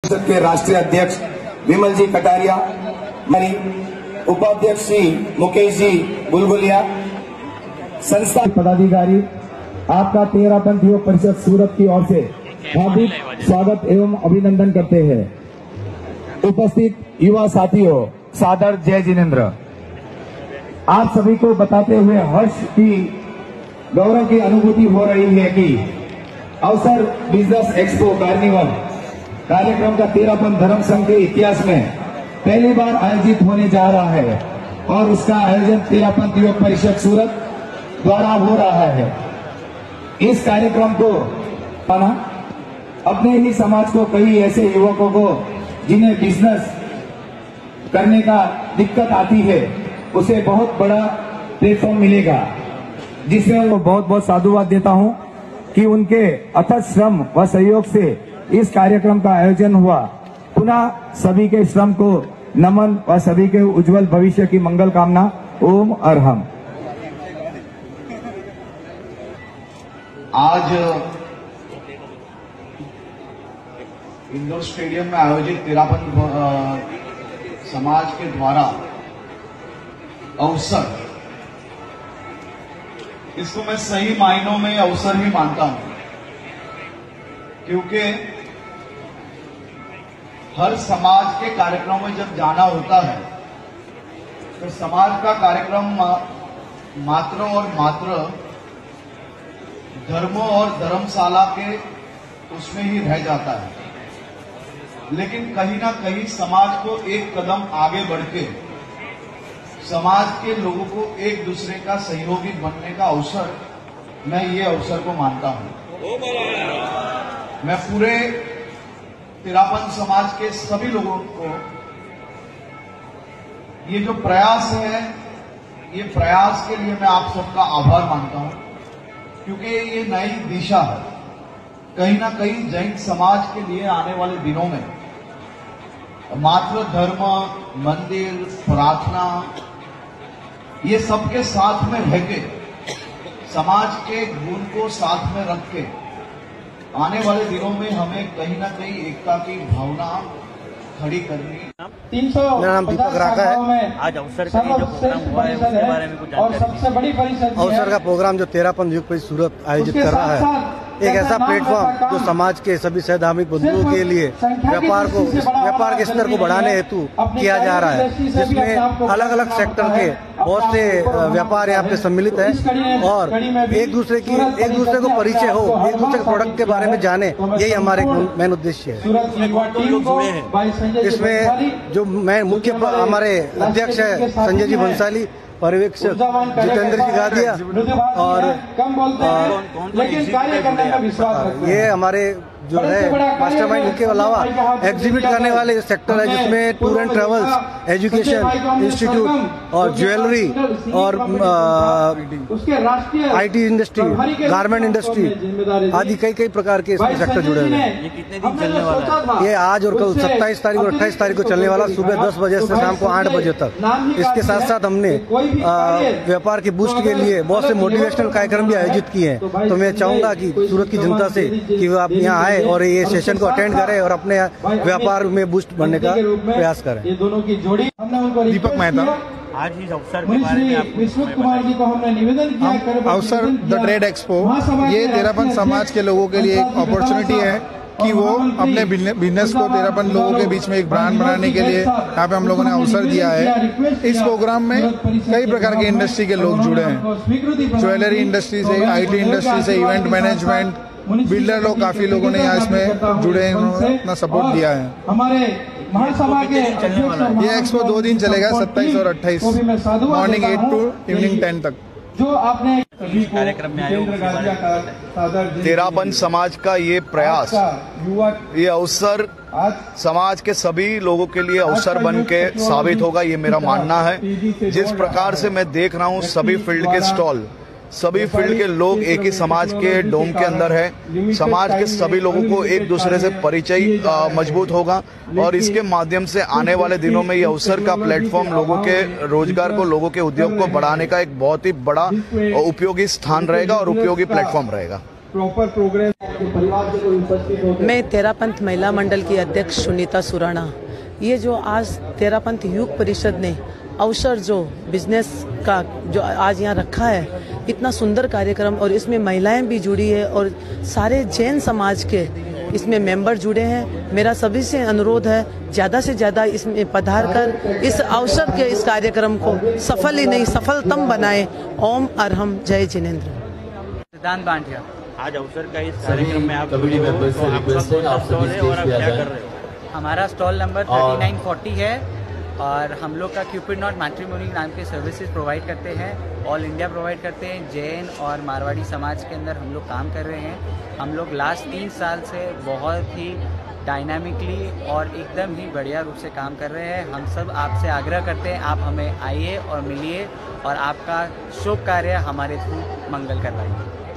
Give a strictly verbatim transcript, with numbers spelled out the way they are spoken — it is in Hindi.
के राष्ट्रीय अध्यक्ष विमल जी कटारिया, हमारी उपाध्यक्ष श्री मुकेश जी बुलबुलिया, संस्था पदाधिकारी, आपका तेरापंथ योग परिषद सूरत की ओर से हार्दिक स्वागत एवं अभिनंदन करते हैं। उपस्थित युवा साथियों, सादर जय जिनेन्द्र। आप सभी को बताते हुए हर्ष की गौरव की अनुभूति हो रही है कि अवसर बिजनेस एक्सपो कार्निवल कार्यक्रम का तेरापंथ धर्म संघ के इतिहास में पहली बार आयोजित होने जा रहा है और उसका आयोजन तेरापंथ योग परिषद सूरत द्वारा हो रहा है। इस कार्यक्रम को पाना अपने ही समाज को कई ऐसे युवकों को जिन्हें बिजनेस करने का दिक्कत आती है, उसे बहुत बड़ा प्लेटफॉर्म मिलेगा, जिसमें मैं बहुत बहुत साधुवाद देता हूं कि उनके अथक श्रम व सहयोग से इस कार्यक्रम का आयोजन हुआ। पुनः सभी के श्रम को नमन व सभी के उज्जवल भविष्य की मंगल कामना। ओम अरहम। आज इंडोर स्टेडियम में आयोजित तेरापंथ समाज के द्वारा अवसर, इसको मैं सही मायनों में अवसर ही मानता हूं, क्योंकि हर समाज के कार्यक्रम में जब जाना होता है तो समाज का कार्यक्रम मात्र और मात्र धर्मों और धर्मशाला के उसमें ही रह जाता है, लेकिन कहीं ना कहीं समाज को एक कदम आगे बढ़ के समाज के लोगों को एक दूसरे का सहयोगी बनने का अवसर, मैं ये अवसर को मानता हूं। मैं पूरे तेरापंथ समाज के सभी लोगों को ये जो प्रयास है, ये प्रयास के लिए मैं आप सबका आभार मानता हूं, क्योंकि ये नई दिशा है। कहीं ना कहीं जैन समाज के लिए आने वाले दिनों में मात्र धर्म, मंदिर, प्रार्थना, ये सबके साथ में रह के समाज के गुण को साथ में रख के आने वाले दिनों में हमें कहीं ना कहीं एकता की भावना खड़ी करनी। तीन सौ मेरा नाम दीपक राका है। आज अवसर का जो प्रोग्राम हुआ है उसके बारे में कुछ और सबसे बड़ी परिषद अवसर का प्रोग्राम जो तेरापंथ योग परिषद सूरत आयोजित कर रहा है, एक ऐसा प्लेटफॉर्म जो समाज के सभी सहधार्मिक बंधुओं के लिए व्यापार को व्यापार के स्तर को बढ़ाने हेतु किया जा रहा है, जिसमें अलग अलग सेक्टर के बहुत से व्यापार यहाँ पे सम्मिलित है और एक दूसरे की एक दूसरे को परिचय हो, एक दूसरे के प्रोडक्ट के बारे में जाने, यही हमारे मेन उद्देश्य है। इसमें जो मैं मुख्य हमारे अध्यक्ष है संजय जी भंसाली, पर्यवेक्षक जितेंद्र जी गादिया और लेकिन कार्य करने का विश्वास ये हमारे जो है मास्टरमाइंड, इनके अलावा एग्जीबिट करने वाले सेक्टर है, जिसमें tour and travels, education institute और ज्वेलरी और आईटी इंडस्ट्री, गारमेंट इंडस्ट्री आदि कई कई प्रकार के इसमें सेक्टर जुड़े हुए हैं। ये कितने दिन चलने वाला है? ये आज और कल सत्ताईस तारीख और अट्ठाईस तारीख को चलने वाला, सुबह दस बजे से शाम को आठ बजे तक। इसके साथ साथ हमने व्यापार के बूस्ट के लिए बहुत से मोटिवेशनल कार्यक्रम भी आयोजित किए हैं। तो मैं चाहूंगा कि सूरत की जनता से कि वो आप यहाँ आए और ये सेशन को अटेंड करें और अपने व्यापार में बूस्ट बनने का प्रयास करें। ये दोनों की जोड़ी दीपक मेहता। आज इस अवसर के बारे में विश्वत कुमार जी को हमने निवेदन किया। अवसर द ट्रेड एक्सपो, ये तेरापंथ समाज के लोगों के लिए एक अपॉर्चुनिटी है कि वो अपने बिजनेस को तेरापंथ लोगों के बीच में एक ब्रांड बनाने के लिए यहाँ पे हम लोगों ने अवसर दिया है। इस प्रोग्राम में कई प्रकार के इंडस्ट्री के लोग जुड़े हैं, ज्वेलरी इंडस्ट्री से, आईटी इंडस्ट्री से, इवेंट मैनेजमेंट, बिल्डर लोग, काफी लोगों ने यहाँ इसमें जुड़े हैं, उन्होंने अपना सपोर्ट दिया है। हमारे महासभा के ये एक्सपो दो दिन चलेगा, सत्ताईस और अट्ठाईस, morning eight to evening ten तक। जो आपने कार्यक्रम में आए तेरापंथ समाज का ये प्रयास, ये अवसर समाज के सभी लोगों के लिए अवसर बन के साबित होगा, ये मेरा मानना है। जिस प्रकार से मैं देख रहा हूँ सभी फील्ड के स्टॉल, सभी फील्ड के लोग एक ही समाज के डोम के अंदर है, समाज के सभी लोगों को एक दूसरे से परिचय मजबूत होगा और इसके माध्यम से आने वाले दिनों में ये अवसर का प्लेटफॉर्म लोगों के रोजगार को, लोगों के उद्योग को बढ़ाने का एक बहुत ही बड़ा उपयोगी स्थान रहेगा और उपयोगी प्लेटफॉर्म रहेगा। प्रॉपर प्रोग्रेस परिवार से कोई उपस्थित होते। मैं तेरापंथ महिला मंडल की अध्यक्ष सुनीता सुराणा। ये जो आज तेरापंथ युग परिषद ने अवसर जो बिजनेस का जो आज यहाँ रखा है, इतना सुंदर कार्यक्रम, और इसमें महिलाएं भी जुड़ी है और सारे जैन समाज के इसमें मेंबर जुड़े हैं। मेरा सभी से अनुरोध है ज़्यादा से ज़्यादा इसमें पधार कर इस अवसर के इस कार्यक्रम को सफल ही नहीं सफलतम बनाए। ओम अरहम जय जिनेंद्र। सिद्धांत बांटिया, आज अवसर का इस कार्यक्रम में आप जुड़े हो, तो आपका कौन स्टॉल है और आप क्या कर रहे हो? हमारा stall number thirty nine forty है और हम लोग का क्यूपिड नॉट मैट्रिमोनी नाम के सर्विसेज प्रोवाइड करते हैं, ऑल इंडिया प्रोवाइड करते हैं। जैन और मारवाड़ी समाज के अंदर हम लोग काम कर रहे हैं। हम लोग लास्ट तीन साल से बहुत ही डायनामिकली और एकदम ही बढ़िया रूप से काम कर रहे हैं। हम सब आपसे आग्रह करते हैं, आप हमें आइए और मिलिए और आपका शुभ कार्य हमारे थ्रू मंगल करवाइए।